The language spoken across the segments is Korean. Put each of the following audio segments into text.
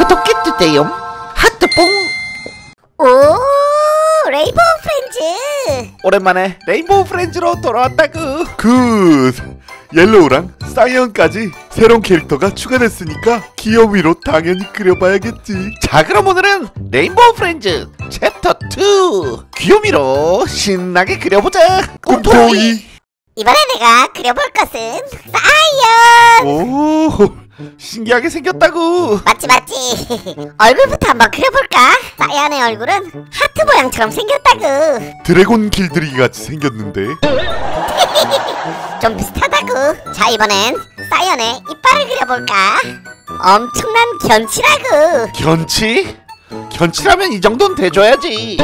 구독해주세요. 하트뽕. 오, 레인보우 프렌즈. 오랜만에 레인보우 프렌즈로 돌아왔다구. 굿! 옐로우랑 사이언까지 새로운 캐릭터가 추가됐으니까 귀요미로 당연히 그려봐야겠지. 자, 그럼 오늘은 레인보우 프렌즈 챕터 2 귀요미로 신나게 그려보자. 꿈토이. 이번에 내가 그려볼 것은 사이언. 오, 신기하게 생겼다구. 맞지 얼굴부터 한번 그려볼까? 사이언의 얼굴은 하트 모양처럼 생겼다구. 드래곤 길들이기 같이 생겼는데. 좀 비슷하다구. 자, 이번엔 사이언의 이빨을 그려볼까? 엄청난 견치라구. 견치? 견치라면 이 정도는 돼줘야지.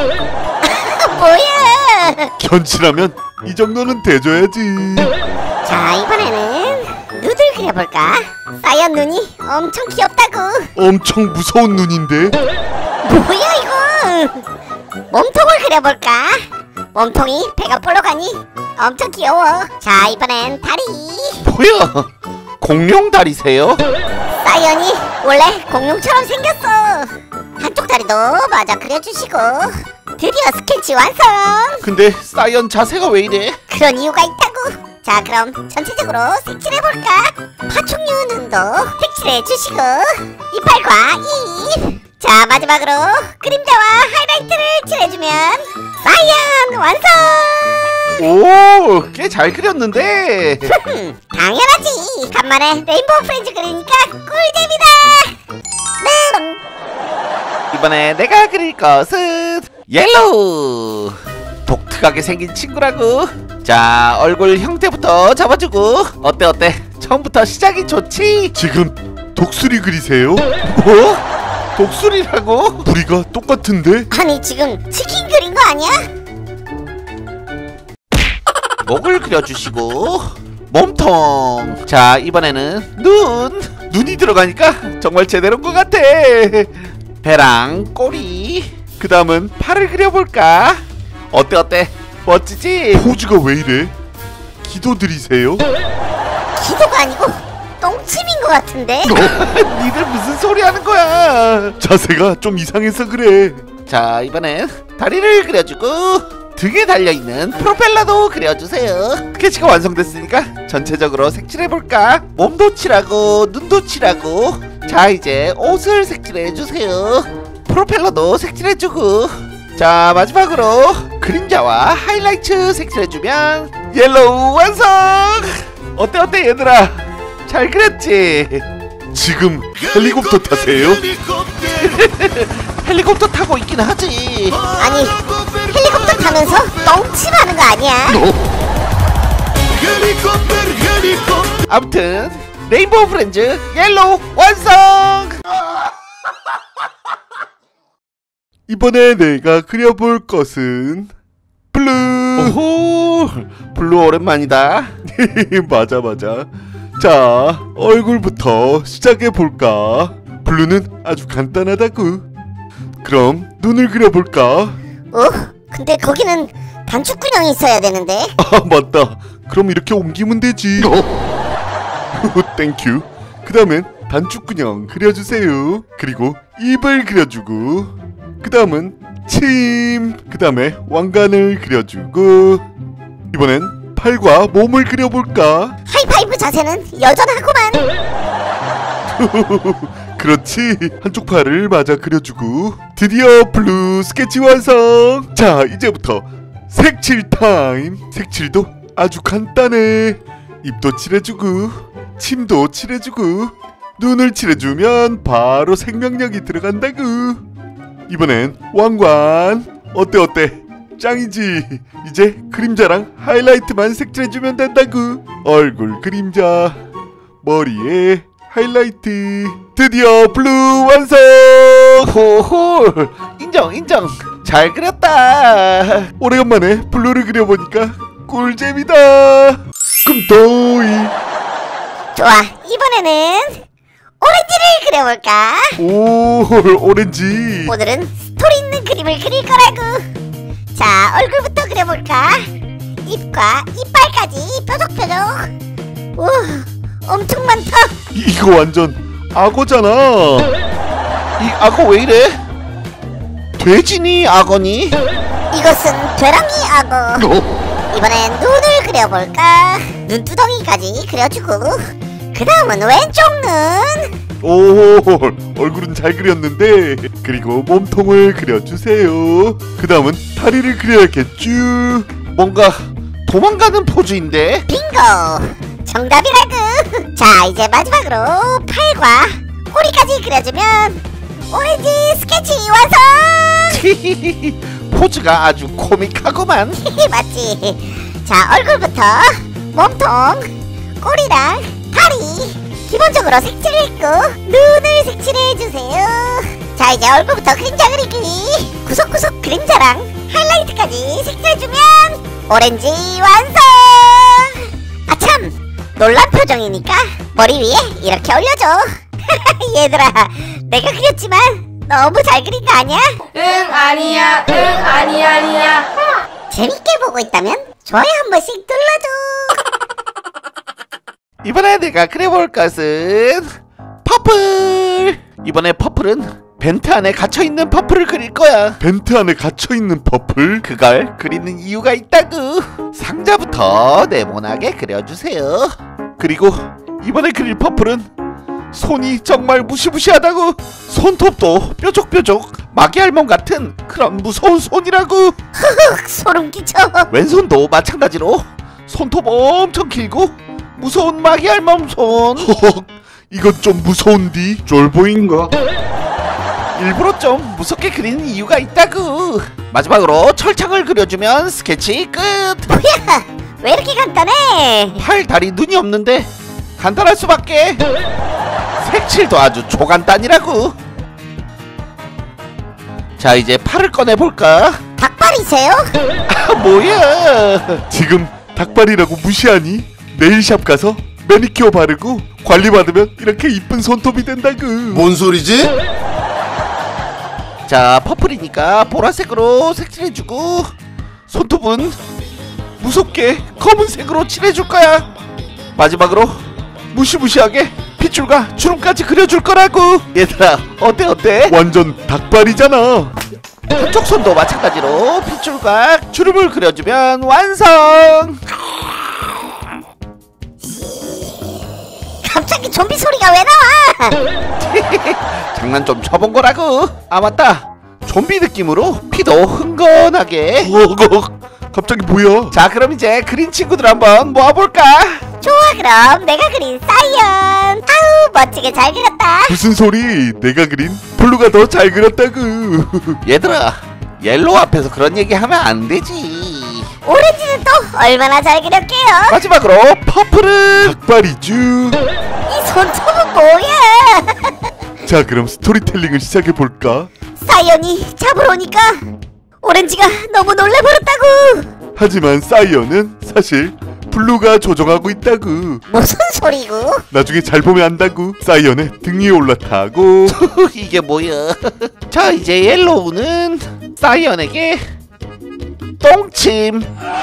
뭐야? 견치라면 이 정도는 돼줘야지. 자, 이번에는 눈을 그려볼까? 사이언 눈이 엄청 귀엽다구. 엄청 무서운 눈인데. 뭐야 이거? 몸통을 그려볼까? 몸통이 배가 볼록하니 엄청 귀여워. 자, 이번엔 다리. 뭐야? 공룡 다리세요? 사이언이 원래 공룡처럼 생겼어. 한쪽 다리도 마저 그려주시고. 드디어 스케치 완성. 근데 사이언 자세가 왜 이래? 그런 이유가 있다고. 자, 그럼 전체적으로 색칠해볼까? 파충류 눈도 색칠해주시고, 이빨과 입. 자, 마지막으로 그림자와 하이라이트를 칠해주면 사이언 완성. 오, 꽤 잘 그렸는데. 당연하지. 간만에 레인보우 프렌즈 그리니까 꿀잼이다. 이번에 내가 그릴 것은 옐로우. 독특하게 생긴 친구라고. 자, 얼굴 형태부터 잡아주고. 어때? 처음부터 시작이 좋지? 지금 독수리 그리세요? 뭐? 독수리라고? 부리가 똑같은데? 아니, 지금 치킨 그린 거 아니야? 목을 그려주시고 몸통. 자, 이번에는 눈이 들어가니까 정말 제대로인 것 같아. 배랑 꼬리. 그 다음은 팔을 그려볼까? 어때? 멋지지? 포즈가 왜 이래? 기도 드리세요? 기도가 아니고 똥침인 것 같은데? 니들 무슨 소리 하는 거야? 자세가 좀 이상해서 그래. 자, 이번엔 다리를 그려주고 등에 달려있는 프로펠러도 그려주세요. 스케치가 완성됐으니까 전체적으로 색칠해볼까? 몸도 칠하고 눈도 칠하고. 자, 이제 옷을 색칠해주세요. 프로펠러도 색칠해주고. 자, 마지막으로 그림자와 하이라이트 색칠해주면 옐로우 완성! 어때 얘들아? 잘 그렸지? 지금 헬리콥터 타세요? 헬리콥터 타고 있긴 하지. 아니, 헬리콥터 타면서 똥침하는 거 아니야? 아무튼 레인보우 프렌즈 옐로우 완성! 이번에 내가 그려볼 것은 블루. 오호, 블루 오랜만이다. 맞아. 자, 얼굴부터 시작해볼까? 블루는 아주 간단하다구. 그럼 눈을 그려볼까? 근데 거기는 단축근형이 있어야 되는데. 아, 맞다. 그럼 이렇게 옮기면 되지. 땡큐. 그 다음엔 단축근형 그려주세요. 그리고 입을 그려주고, 그 다음은 침. 그 다음에 왕관을 그려주고, 이번엔 팔과 몸을 그려볼까? 하이파이브 자세는 여전하구만. 그렇지. 한쪽 팔을 맞아 그려주고. 드디어 블루 스케치 완성. 자, 이제부터 색칠 타임. 색칠도 아주 간단해. 입도 칠해주고, 침도 칠해주고, 눈을 칠해주면 바로 생명력이 들어간다구. 이번엔 왕관. 어때? 짱이지. 이제 그림자랑 하이라이트만 색칠해주면 된다구. 얼굴 그림자, 머리에 하이라이트. 드디어 블루 완성. 호호, 인정. 잘 그렸다. 오래간만에 블루를 그려보니까 꿀잼이다. 꿈토이. 좋아, 이번에는 오렌지를 그려볼까? 오, 오렌지. 오늘은 스토리 있는 그림을 그릴 거라고. 자, 얼굴부터 그려볼까? 입과 이빨까지 뾰족뾰족. 오, 엄청 많다. 이거 완전 악어잖아. 악어 왜 이래? 돼지니 악어니? 이것은 되랑이 악어. 이번엔 눈을 그려볼까? 눈두덩이까지 그려주고 그 다음은 왼쪽 눈. 오, 얼굴은 잘 그렸는데 그리고 몸통을 그려주세요. 그 다음은 다리를 그려야겠죠. 뭔가 도망가는 포즈인데? 빙고! 정답이라구! 자, 이제 마지막으로 팔과 꼬리까지 그려주면 오렌지 스케치 완성! 포즈가 아주 코믹하구만. 맞지? 자, 얼굴부터 몸통, 꼬리랑 다리 기본적으로 색칠을 했고 눈을 색칠해주세요. 자, 이제 얼굴부터 그림자 그리기, 구석구석 그림자랑 하이라이트까지 색칠해주면 오렌지 완성! 아참! 놀란 표정이니까 머리 위에 이렇게 올려줘. 얘들아, 내가 그렸지만 너무 잘 그린 거 아니야? 응 아니야 응 아니야 재밌게 보고 있다면 좋아요 한 번씩 눌러줘. 이번에 내가 그려볼 것은 퍼플. 이번에 퍼플은 벤트 안에 갇혀있는 퍼플을 그릴 거야. 벤트 안에 갇혀있는 퍼플? 그걸 그리는 이유가 있다구. 상자부터 네모나게 그려주세요. 그리고 이번에 그릴 퍼플은 손이 정말 무시무시하다고. 손톱도 뾰족뾰족 마귀알몸 같은 그런 무서운 손이라고. 소름 끼쳐. 왼손도 마찬가지로 손톱 엄청 길고 무서운 마귀알몸 손. 허헉, 이건 좀 무서운디. 쫄보인가? 일부러 좀 무섭게 그리는 이유가 있다구. 마지막으로 철창을 그려주면 스케치 끝. 뭐야, 왜 이렇게 간단해? 팔, 다리, 눈이 없는데 간단할 수밖에. 색칠도 아주 초간단이라고. 자, 이제 팔을 꺼내볼까? 닭발이세요? 아, 뭐야. 지금 닭발이라고 무시하니? 네일샵 가서 매니큐어 바르고 관리받으면 이렇게 이쁜 손톱이 된다구. 뭔 소리지? 자, 퍼플이니까 보라색으로 색칠해주고 손톱은 무섭게 검은색으로 칠해줄 거야. 마지막으로 무시무시하게 핏줄과 주름까지 그려줄 거라고. 얘들아, 어때? 완전 닭발이잖아. 한쪽 손도 마찬가지로 핏줄과 주름을 그려주면 완성. 갑자기 좀비 소리가 왜 나와? 장난 좀 쳐본 거라고. 아, 맞다. 좀비 느낌으로 피도 흥건하게. 갑자기 뭐야? 자, 그럼 이제 그린 친구들 한번 모아볼까? 좋아, 그럼 내가 그린 사이언. 아우, 멋지게 잘 그렸다. 무슨 소리? 내가 그린 블루가 더 잘 그렸다구. 얘들아, 옐로우 앞에서 그런 얘기 하면 안 되지. 오렌지는 또 얼마나 잘 그렸게요? 마지막으로 퍼플은 닭발이쥬. 이 손톱은 뭐야? 자, 그럼 스토리텔링을 시작해볼까? 사이언이 잡으러 오니까 오렌지가 너무 놀래버렸다고. 하지만 사이언은 사실 블루가 조종하고 있다구. 무슨 소리고? 나중에 잘 보면 안다구. 사이언의 등 위에 올라타고. 이게 뭐야. 자, 이제 옐로우는 사이언에게 똥침.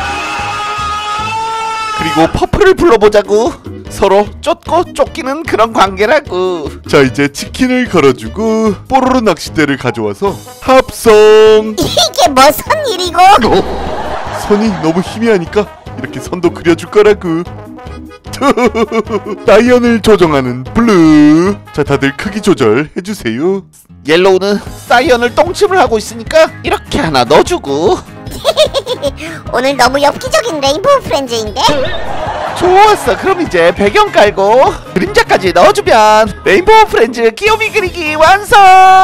그리고 퍼플을 불러보자고. 서로 쫓고 쫓기는 그런 관계라고. 자, 이제 치킨을 걸어주고 뽀로로 낚싯대를 가져와서 합성. 이게 무슨 일이고? 선이 너무 희미하니까 이렇게 선도 그려줄 거라고. 사이언을 조종하는 블루. 자, 다들 크기 조절 해주세요. 옐로우는 사이언을 똥침을 하고 있으니까 이렇게 하나 넣어주고. 오늘 너무 엽기적인 레인보우 프렌즈인데? 좋았어. 그럼 이제 배경 깔고 그림자까지 넣어주면 레인보우 프렌즈 귀요미 그리기 완성.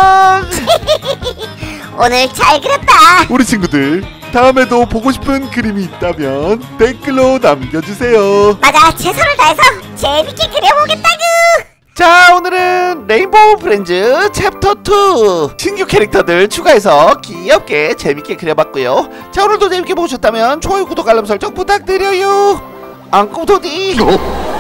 오늘 잘 그렸다. 우리 친구들, 다음에도 보고 싶은 그림이 있다면 댓글로 남겨주세요. 맞아, 최선을 다해서 재밌게 그려보겠다구. 자, 오늘은 레인보우 프렌즈 챕터 2 신규 캐릭터들 추가해서 귀엽게 재밌게 그려봤고요. 자, 오늘도 재밌게 보셨다면 좋아요, 구독, 알람 설정 부탁드려요. 앙꼬도디.